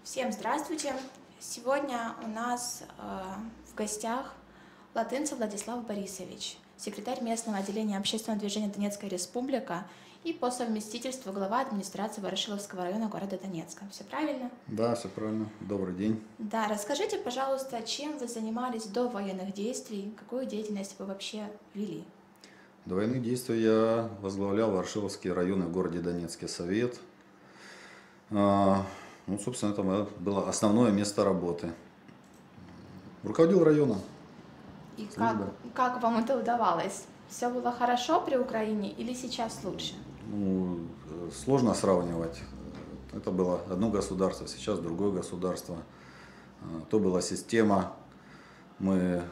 Всем здравствуйте! Сегодня у нас в гостях Латынцев Владислав Борисович, секретарь местного отделения общественного движения Донецкая Республика и по совместительству глава администрации Ворошиловского района города Донецка. Все правильно? Да, все правильно. Добрый день. Да, расскажите, пожалуйста, чем вы занимались до военных действий, какую деятельность вы вообще вели? До военных действий я возглавлял Ворошиловский районный в городе Донецке совет. Собственно, это было основное место работы. Руководил районом. И Службы. как вам это удавалось? Все было хорошо при Украине или сейчас лучше? Сложно сравнивать. Это было одно государство, сейчас другое государство. То была система. Мы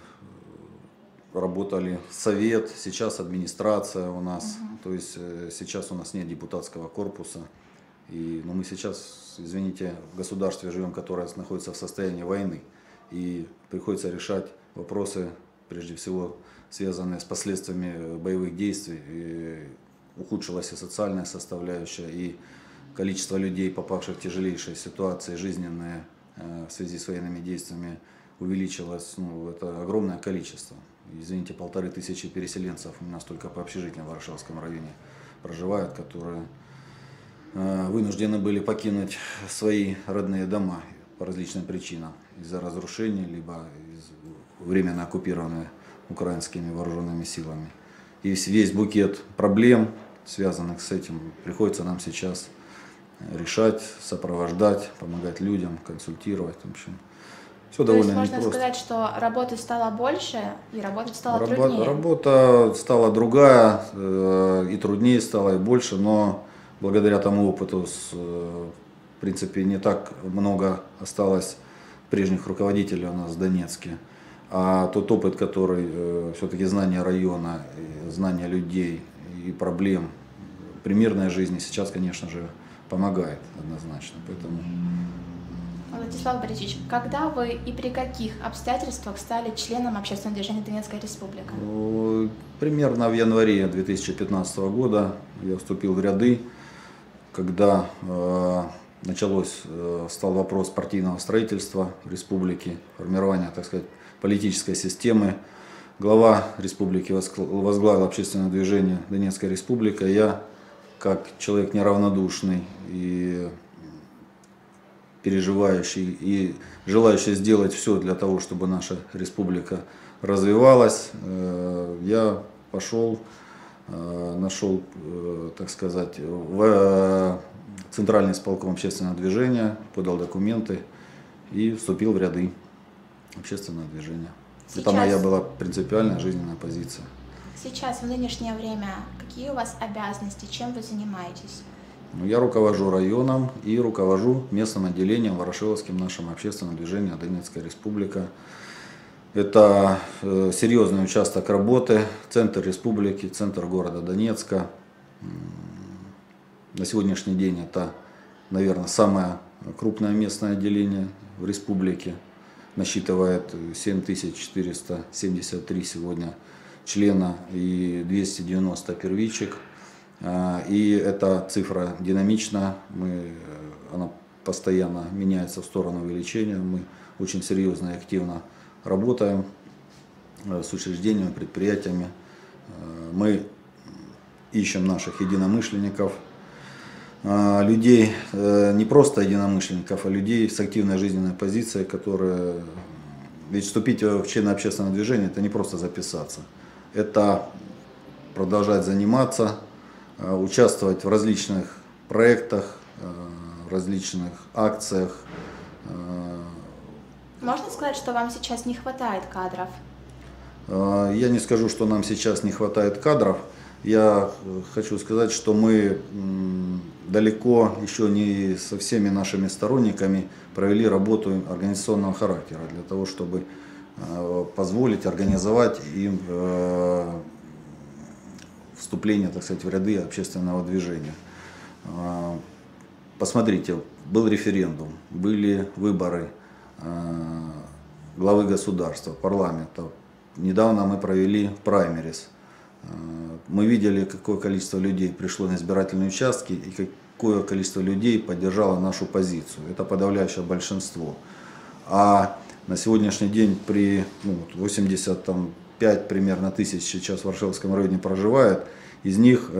работали совет, сейчас администрация у нас. То есть сейчас у нас нет депутатского корпуса. Но мы сейчас, извините, в государстве живем, которое находится в состоянии войны. И приходится решать вопросы, прежде всего, связанные с последствиями боевых действий. И ухудшилась и социальная составляющая, и количество людей, попавших в тяжелейшие ситуации жизненные в связи с военными действиями, увеличилось. Это огромное количество. Извините, 1500 переселенцев у нас только по общежитиям в Ворошиловском районе проживают, которые вынуждены были покинуть свои родные дома по различным причинам. Из-за разрушений, либо временно оккупированные украинскими вооруженными силами. И весь букет проблем, связанных с этим, приходится нам сейчас решать, сопровождать, помогать людям, консультировать. В общем, все довольно непросто. Можно сказать, что работы стало больше и работать стало труднее? Работа стала другая, и труднее стало, и больше, но благодаря тому опыту, в принципе, не так много осталось прежних руководителей у нас в Донецке. А тот опыт, который все-таки знание района, знание людей и проблем при мирной жизни сейчас, конечно же, помогает однозначно. Поэтому... Владислав Борисович, когда вы и при каких обстоятельствах стали членом общественного движения Донецкая Республика? Примерно в январе 2015 года я вступил в ряды, когда стал вопрос партийного строительства в республике, формирования, так сказать, политической системы. Глава республики возглавил общественное движение Донецкая Республика. Я, как человек неравнодушный и переживающий, и желающий сделать все для того, чтобы наша республика развивалась, я нашел, так сказать, в Центральный исполком общественного движения, подал документы и вступил в ряды общественного движения. Это моя была принципиальная жизненная позиция. Сейчас, в нынешнее время, какие у вас обязанности, чем вы занимаетесь? Я руковожу районом и руковожу местным отделением Ворошиловским нашим общественным движением Донецкая Республика. Это серьезный участок работы, центр республики, центр города Донецка. На сегодняшний день это, наверное, самое крупное местное отделение в республике. Насчитывает 7473 сегодня члена и 290 первичек. И эта цифра динамична, она постоянно меняется в сторону увеличения. Мы очень серьезно и активно работаем с учреждениями, предприятиями. Мы ищем наших единомышленников, людей, не просто единомышленников, а людей с активной жизненной позицией, которые... Ведь вступить в члены общественного движения – это не просто записаться. Это продолжать заниматься, участвовать в различных проектах, в различных акциях. Можно сказать, что вам сейчас не хватает кадров? Я не скажу, что нам сейчас не хватает кадров. Я хочу сказать, что мы далеко еще не со всеми нашими сторонниками провели работу организационного характера для того, чтобы позволить организовать им вступление, так сказать, в ряды общественного движения. Посмотрите, был референдум, были выборы главы государства, парламента. Недавно мы провели праймерис. Мы видели, какое количество людей пришло на избирательные участки и какое количество людей поддержало нашу позицию. Это подавляющее большинство. А на сегодняшний день при 85 примерно тысяч сейчас в Ворошиловском районе проживает, из них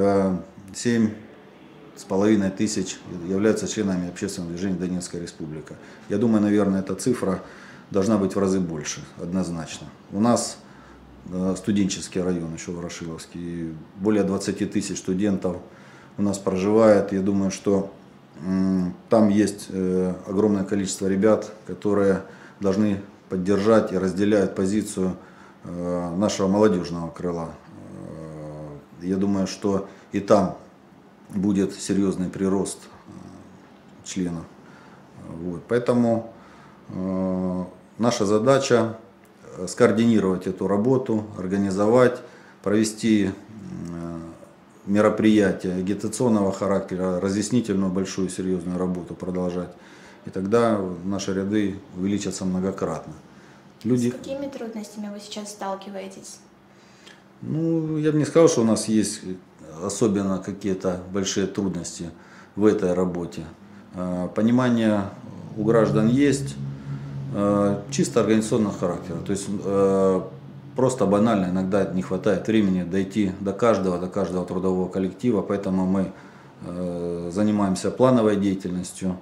7,5 тысяч являются членами общественного движения Донецкая Республика. Я думаю, наверное, эта цифра должна быть в разы больше, однозначно. У нас студенческий район еще Ворошиловский, более 20 тысяч студентов у нас проживает. Я думаю, что там есть огромное количество ребят, которые должны поддержать и разделяют позицию нашего молодежного крыла. Я думаю, что и там будет серьезный прирост членов. Вот. Поэтому наша задача скоординировать эту работу, организовать, провести мероприятия агитационного характера, разъяснительную большую серьезную работу продолжать. И тогда наши ряды увеличатся многократно. С какими трудностями вы сейчас сталкиваетесь? Ну, я бы не сказал, что у нас есть особенно какие-то большие трудности в этой работе. Понимание у граждан есть, чисто организационного характера. То есть просто банально иногда не хватает времени дойти до каждого трудового коллектива, поэтому мы занимаемся плановой деятельностью,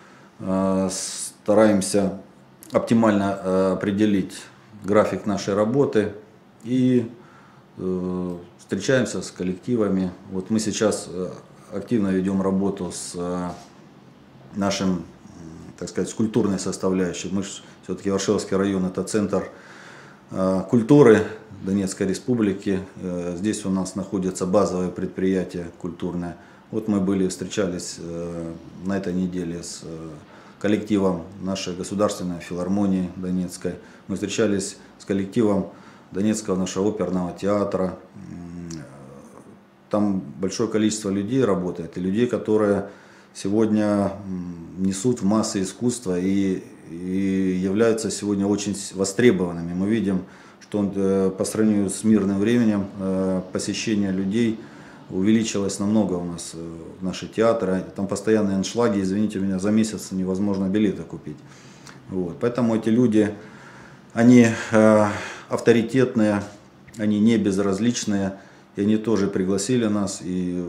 стараемся оптимально определить график нашей работы и встречаемся с коллективами. Вот мы сейчас активно ведем работу с нашим, так сказать, с культурной составляющей. Мы все-таки Ворошиловский район — это центр культуры Донецкой Республики. Здесь у нас находятся базовые предприятия культурные. Вот мы встречались на этой неделе с коллективом нашей государственной филармонии Донецкой. Мы встречались с коллективом Донецкого нашего оперного театра. Там большое количество людей работает, и людей, которые сегодня несут в массы искусства и являются сегодня очень востребованными. Мы видим, что по сравнению с мирным временем посещение людей увеличилось намного у нас в наши театры. Там постоянные аншлаги, извините меня, за месяц невозможно билеты купить. Вот. Поэтому эти люди, они авторитетные, они не безразличные, и они тоже пригласили нас, и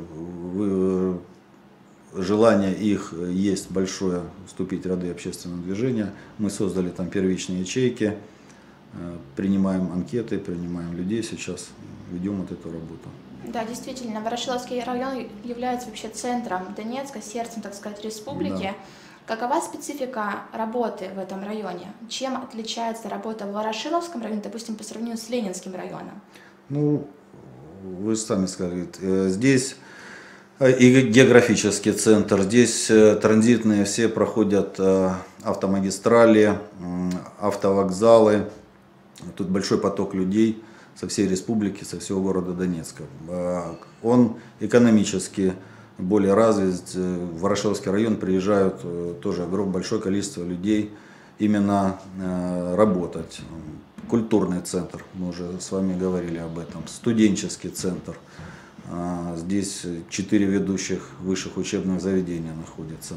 желание их есть большое вступить в ряды общественного движения. Мы создали там первичные ячейки, принимаем анкеты, принимаем людей сейчас, ведем вот эту работу. Да, действительно, Ворошиловский район является вообще центром Донецка, сердцем, так сказать, республики. Да. Какова специфика работы в этом районе? Чем отличается работа в Ворошиловском районе, допустим, по сравнению с Ленинским районом? Ну, вы сами сказали, здесь и географический центр, здесь транзитные все проходят автомагистрали, автовокзалы, тут большой поток людей со всей республики, со всего города Донецка. Он экономически более развит. В Ворошиловский район приезжают тоже большое количество людей именно работать. Культурный центр, мы уже с вами говорили об этом, студенческий центр. Здесь 4 ведущих высших учебных заведения находятся.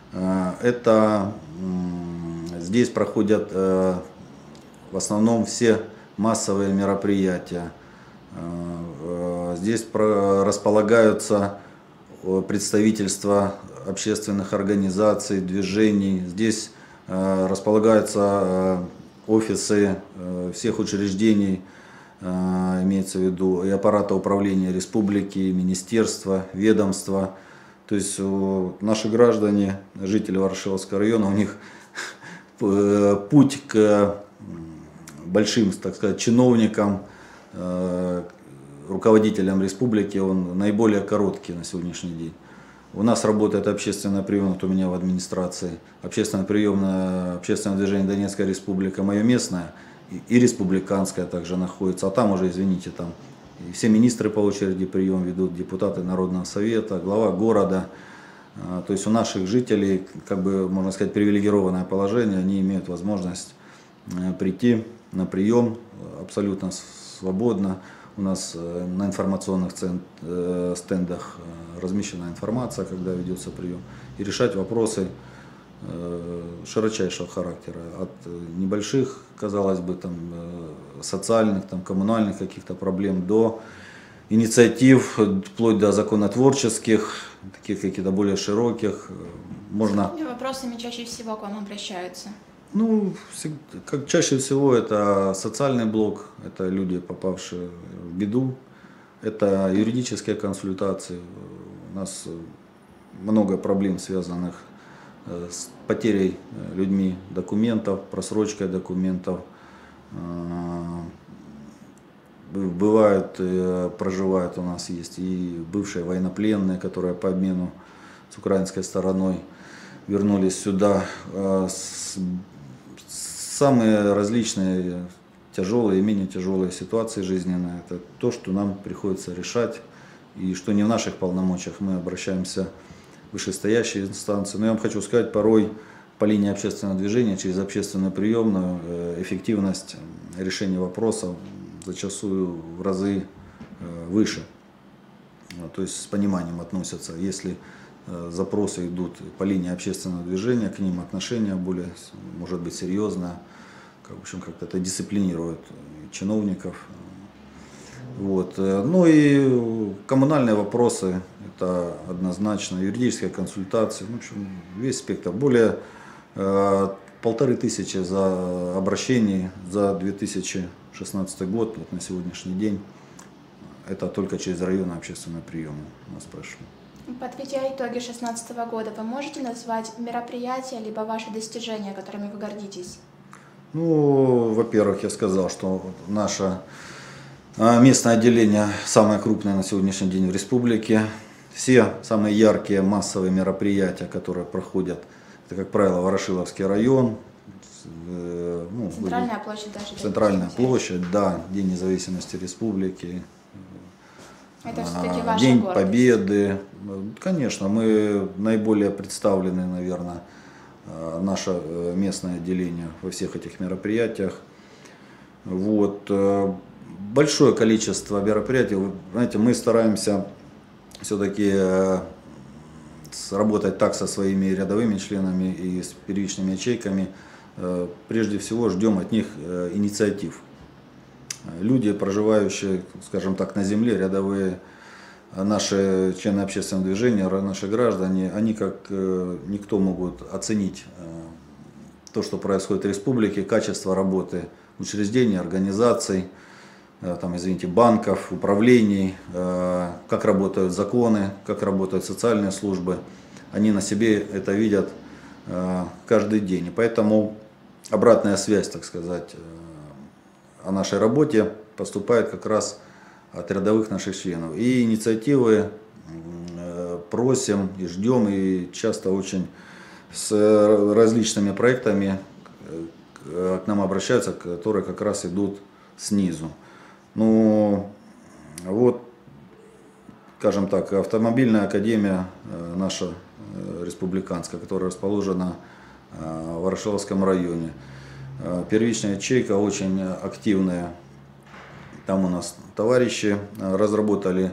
Здесь проходят в основном все массовые мероприятия. Здесь располагаются представительства общественных организаций, движений. Здесь располагаются офисы всех учреждений, имеется в виду и аппарата управления республики, и министерства, ведомства. То есть наши граждане, жители Ворошиловского района, у них путь к большим, так сказать, чиновникам, руководителям республики, он наиболее короткий на сегодняшний день. У нас работает общественный прием, вот у меня в администрации, общественный прием на общественное движение Донецкая Республика, мое местное, и республиканская также находится, а там уже, извините, там и все министры по очереди прием ведут, депутаты Народного совета, глава города. То есть у наших жителей, как бы, можно сказать, привилегированное положение, они имеют возможность прийти на прием абсолютно свободно. У нас на информационных стендах размещена информация, когда ведется прием. И решать вопросы широчайшего характера. От небольших, казалось бы, там, социальных, там, коммунальных каких-то проблем до инициатив, вплоть до законотворческих, таких каких-то более широких. Можно... С какими вопросами чаще всего к вам обращаются? Ну, как чаще всего это социальный блок, это люди, попавшие в беду, это юридические консультации. У нас много проблем, связанных с потерей людьми документов, просрочкой документов. Бывают, проживают у нас, есть и бывшие военнопленные, которые по обмену с украинской стороной вернулись сюда. Самые различные тяжелые и менее тяжелые ситуации жизненные. Это то, что нам приходится решать и что не в наших полномочиях. Мы обращаемся в вышестоящие инстанции. Но я вам хочу сказать, порой по линии общественного движения через общественную приемную эффективность решения вопросов зачастую в разы выше. То есть с пониманием относятся. Если запросы идут по линии общественного движения, к ним отношение более, может быть, серьезное. В общем, как-то это дисциплинирует чиновников. Вот. Ну и коммунальные вопросы, это однозначно, юридическая консультация, в общем, весь спектр. Более 1500 за обращений за 2016 год, вот на сегодняшний день, это только через районные общественные приемы у нас прошло. Подведя итоги 2016 года, вы можете назвать мероприятия либо ваши достижения, которыми вы гордитесь? Ну, во-первых, я сказал, что наше местное отделение самое крупное на сегодняшний день в республике. Все самые яркие массовые мероприятия, которые проходят, это, как правило, Ворошиловский район. Ну, Центральная площадь даже. Центральная площадь, да, День независимости республики. Это все-таки ваша День гордость. Победы. Конечно, мы наиболее представлены, наверное, наше местное отделение во всех этих мероприятиях. Вот. Большое количество мероприятий. Знаете, мы стараемся все-таки работать так со своими рядовыми членами и с первичными ячейками. Прежде всего ждем от них инициатив. Люди, проживающие, скажем так, на земле, рядовые, наши члены общественного движения, наши граждане, они как никто могут оценить то, что происходит в республике, качество работы учреждений, организаций, там, извините, банков, управлений, как работают законы, как работают социальные службы. Они на себе это видят каждый день. И поэтому обратная связь, так сказать, о нашей работе поступает как раз от рядовых наших членов. И инициативы просим и ждем, и часто очень с различными проектами к нам обращаются, которые как раз идут снизу. Ну, вот, скажем так, автомобильная академия наша республиканская, которая расположена в Ворошиловском районе. Первичная ячейка очень активная. Там у нас товарищи разработали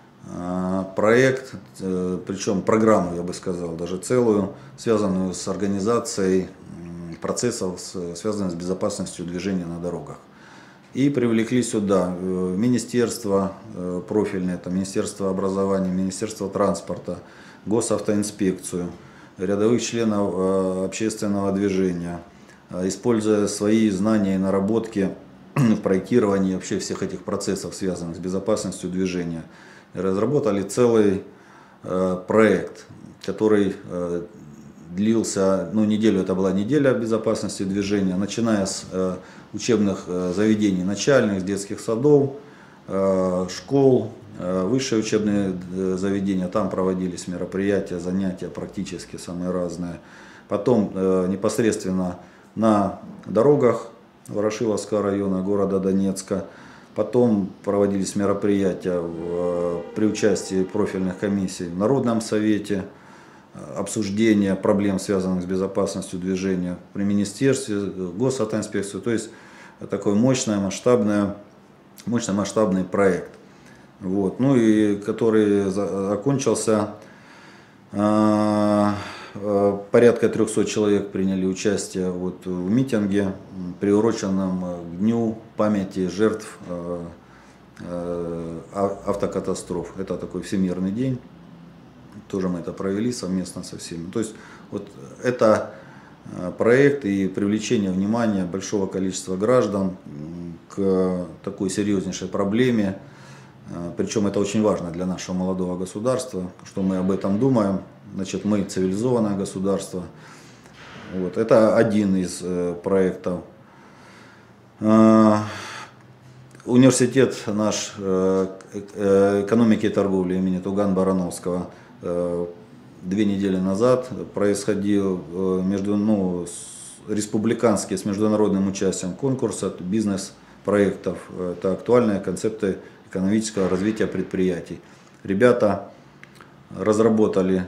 проект, причем программу, я бы сказал, даже целую, связанную с организацией процессов, связанных с безопасностью движения на дорогах. И привлекли сюда министерство профильное, это Министерство образования, Министерство транспорта, Госавтоинспекцию, рядовых членов общественного движения, используя свои знания и наработки в проектировании вообще всех этих процессов, связанных с безопасностью движения. Разработали целый проект, который длился, ну, неделю, это была неделя безопасности движения, начиная с учебных заведений начальных, детских садов, школ, высшие учебные заведения, там проводились мероприятия, занятия практически самые разные. Потом непосредственно на дорогах Ворошиловского района, города Донецка. Потом проводились мероприятия при участии профильных комиссий в Народном совете, обсуждение проблем, связанных с безопасностью движения при министерстве, Госавтоинспекции. То есть такое мощное, масштабное мощномасштабный проект. Вот. Ну и который окончился, порядка 300 человек приняли участие вот в митинге, приуроченном к Дню памяти жертв автокатастроф. Это такой всемирный день. Тоже мы это провели совместно со всеми. То есть вот это проект и привлечение внимания большого количества граждан к такой серьезнейшей проблеме. Причем это очень важно для нашего молодого государства, что мы об этом думаем. Значит, мы цивилизованное государство. Вот. Это один из проектов. Университет наш экономики и торговли имени Туган-Барановского 2 недели назад происходил республиканский с международным участием конкурс от бизнес-проектов. Это актуальные концепты экономического развития предприятий. Ребята разработали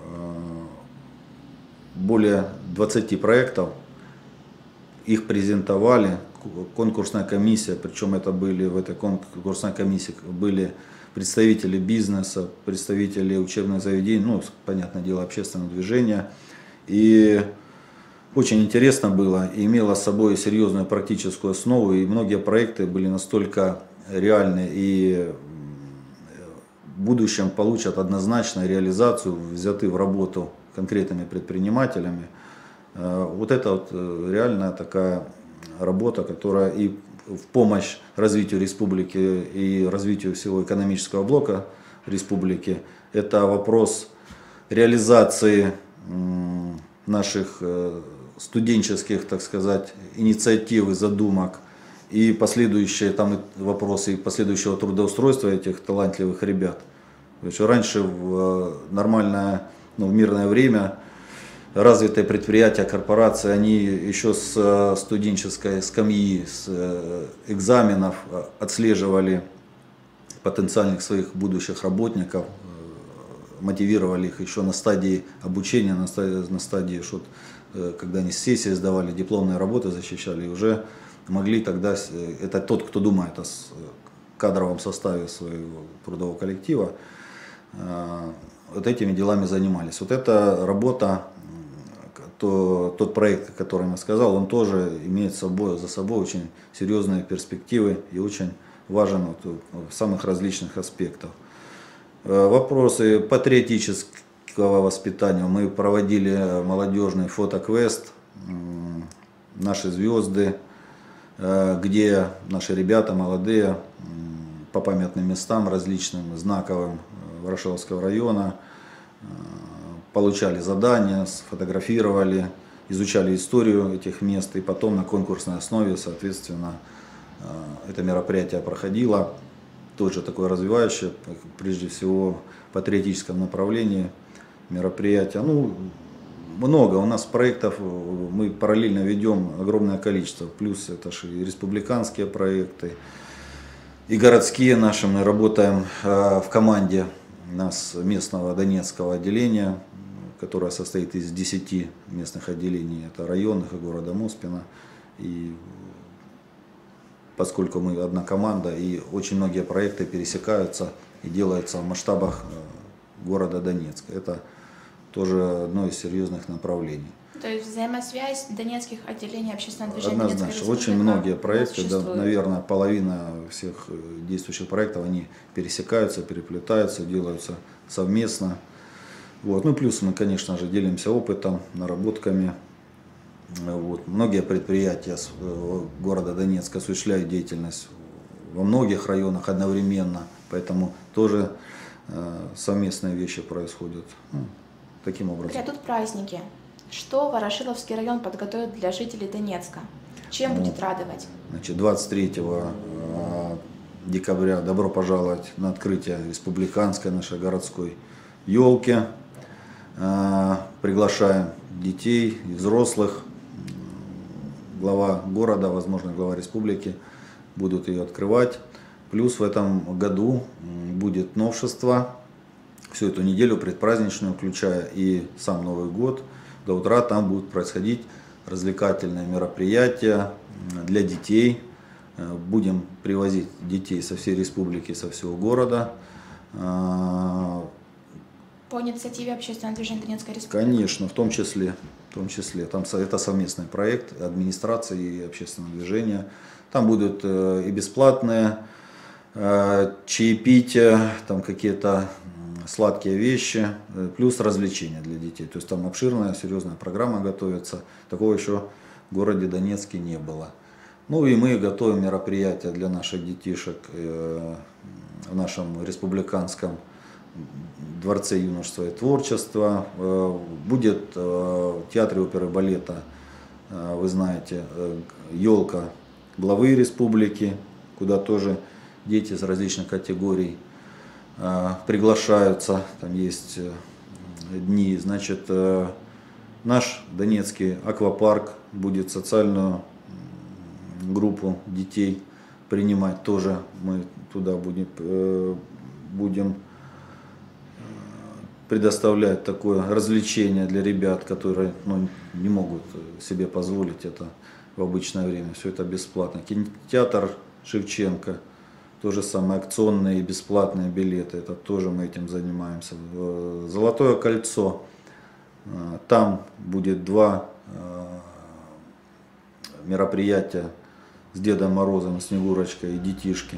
более 20 проектов, их презентовали, конкурсная комиссия, причем это были в этой конкурсной комиссии были представители бизнеса, представители учебных заведений, ну, понятное дело, общественного движения. И очень интересно было, и имело с собой серьезную практическую основу, и многие проекты были настолько реальны и в будущем получат однозначно реализацию, взяты в работу конкретными предпринимателями. Вот это вот реальная такая работа, которая и в помощь развитию республики и развитию всего экономического блока республики. Это вопрос реализации наших студенческих, так сказать, инициатив и задумок и последующие там вопросы и последующего трудоустройства этих талантливых ребят. Раньше в нормальное, в мирное время развитые предприятия, корпорации, они еще с студенческой скамьи, с экзаменов отслеживали потенциальных своих будущих работников, мотивировали их еще на стадии обучения, на стадии, когда они сессии сдавали, дипломные работы защищали, и уже могли тогда, это тот, кто думает о кадровом составе своего трудового коллектива, вот этими делами занимались. Вот эта работа, тот проект, о котором я сказал, он тоже имеет за собой очень серьезные перспективы и очень важен в самых различных аспектах. Вопросы патриотического воспитания. Мы проводили молодежный фотоквест «Наши звезды», где наши ребята молодые по памятным местам различным, знаковым Ворошиловского района получали задания, сфотографировали, изучали историю этих мест, и потом на конкурсной основе, соответственно, это мероприятие проходило, тоже такое развивающее, прежде всего, в патриотическом направлении мероприятия. Много у нас проектов, мы параллельно ведем огромное количество, плюс это же и республиканские проекты, и городские наши. Мы работаем в команде нас местного Донецкого отделения, которое состоит из 10 местных отделений, это районных и города Моспина. И поскольку мы одна команда, и очень многие проекты пересекаются и делаются в масштабах города Донецка. Это тоже одно из серьезных направлений. То есть взаимосвязь донецких отделений общественного движения Донецкой Однозначно. Республики Очень многие проекты, наверное, половина всех действующих проектов, они пересекаются, переплетаются, делаются совместно. Вот. Плюс мы, конечно же, делимся опытом, наработками. Вот. Многие предприятия города Донецка осуществляют деятельность во многих районах одновременно, поэтому тоже совместные вещи происходят таким образом. Грядут праздники. Что Ворошиловский район подготовит для жителей Донецка? Чем будет радовать? 23 декабря добро пожаловать на открытие республиканской нашей городской елки. Приглашаем детей и взрослых. Глава города, возможно, глава республики будут ее открывать. Плюс в этом году будет новшество. Всю эту неделю предпраздничную, включая и сам Новый год, до утра там будут происходить развлекательные мероприятия для детей. Будем привозить детей со всей республики, со всего города. По инициативе общественного движения Донецкая республика? Конечно, в том числе. Там это совместный проект администрации и общественного движения. Там будут и бесплатные чаепития, там какие-то сладкие вещи, плюс развлечения для детей. То есть там обширная, серьезная программа готовится. Такого еще в городе Донецке не было. Ну и мы готовим мероприятия для наших детишек в нашем республиканском Дворце юношества и творчества. Будет в Театре оперы и балета, вы знаете, елка главы республики, куда тоже дети из различных категорий приглашаются. Там есть дни. Значит, наш Донецкий аквапарк будет социальную группу детей принимать. Тоже мы туда будем предоставлять такое развлечение для ребят, которые не могут себе позволить это в обычное время. Все это бесплатно. Кинотеатр Шевченко, то же самое, акционные и бесплатные билеты. Это тоже мы этим занимаемся. Золотое кольцо. Там будет 2 мероприятия с Дедом Морозом, Снегурочкой и детишки.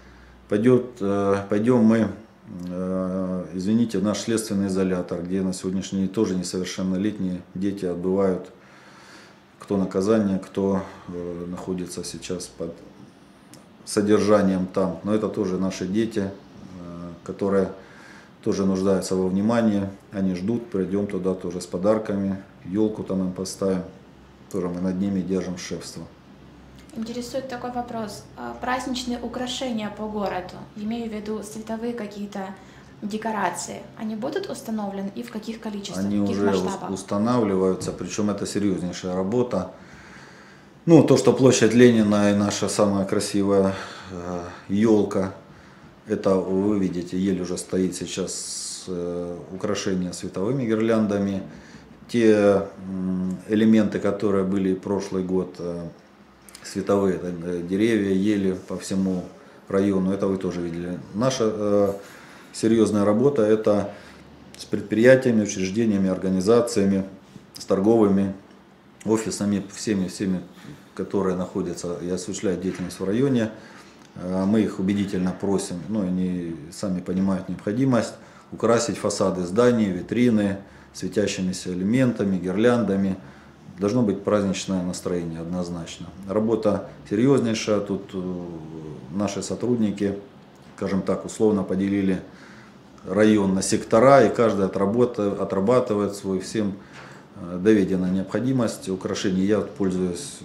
Пойдем мы, извините, в наш следственный изолятор, где на сегодняшний день тоже несовершеннолетние дети отбывают кто наказание, кто находится сейчас под содержанием там. Но это тоже наши дети, которые тоже нуждаются во внимании. Они ждут, придем туда тоже с подарками, елку там им поставим. Тоже мы над ними держим шефство. Интересует такой вопрос. Праздничные украшения по городу, имею в виду световые какие-то декорации, они будут установлены и в каких количествах, они в каких уже масштабах? Устанавливаются, причем это серьезнейшая работа. Ну, то, что площадь Ленина и наша самая красивая елка, это вы видите, еле уже стоит сейчас украшение световыми гирляндами. Те элементы, которые были прошлый год, световые деревья, ели по всему району, это вы тоже видели. Наша серьезная работа — это с предприятиями, учреждениями, организациями, с торговыми офисами, всеми, которые находятся и осуществляют деятельность в районе. Мы их убедительно просим, они сами понимают необходимость украсить фасады зданий, витрины светящимися элементами, гирляндами. Должно быть праздничное настроение однозначно. Работа серьезнейшая. Тут наши сотрудники, скажем так, условно поделили район на сектора, и каждый отрабатывает свой всем доведена необходимость украшений. Я пользуюсь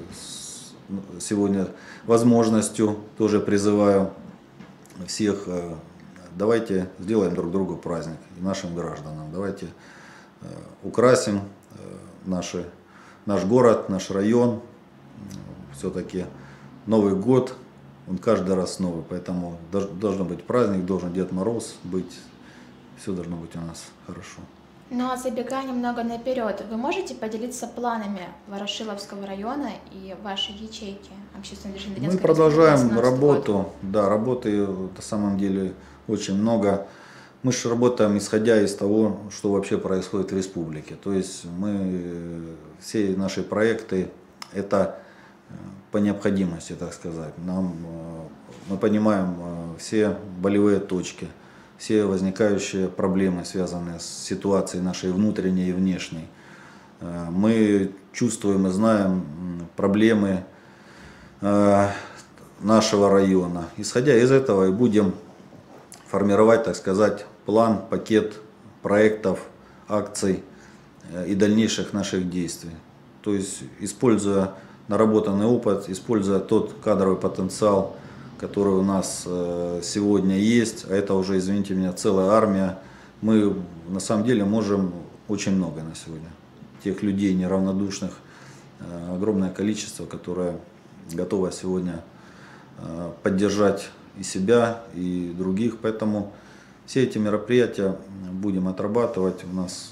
сегодня возможностью, тоже призываю всех, давайте сделаем друг другу праздник, и нашим гражданам. Давайте украсим наш город, наш район. Все-таки Новый год, он каждый раз новый, поэтому должен быть праздник, должен Дед Мороз быть, все должно быть у нас хорошо. Ну а забегая немного наперед, вы можете поделиться планами Ворошиловского района и вашей ячейки общественного движения Донецкой Мы продолжаем республики? работу, да, работы на самом деле очень много. Мы же работаем исходя из того, что вообще происходит в республике. То есть все наши проекты это по необходимости, так сказать. Мы понимаем все болевые точки, все возникающие проблемы, связанные с ситуацией нашей внутренней и внешней. Мы чувствуем и знаем проблемы нашего района. Исходя из этого и будем формировать, так сказать, план, пакет проектов, акций и дальнейших наших действий. То есть, используя наработанный опыт, используя тот кадровый потенциал, который у нас сегодня есть, а это уже, извините меня, целая армия, мы на самом деле можем очень много на сегодня. Тех людей неравнодушных, огромное количество, которое готово сегодня поддержать и себя, и других. Поэтому все эти мероприятия будем отрабатывать. У нас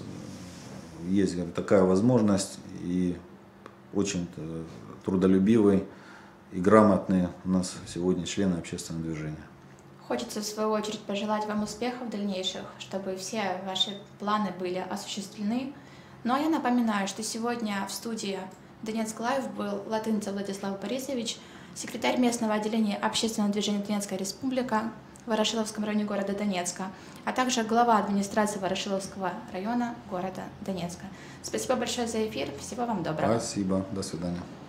есть такая возможность, и очень трудолюбивый и грамотные у нас сегодня члены общественного движения. Хочется, в свою очередь, пожелать вам успехов дальнейших, чтобы все ваши планы были осуществлены. Ну а я напоминаю, что сегодня в студии Донецк Лайв был Латынцев Владислав Борисович, секретарь местного отделения общественного движения Донецкая Республика в Ворошиловском районе города Донецка, а также глава администрации Ворошиловского района города Донецка. Спасибо большое за эфир. Всего вам доброго. Спасибо. До свидания.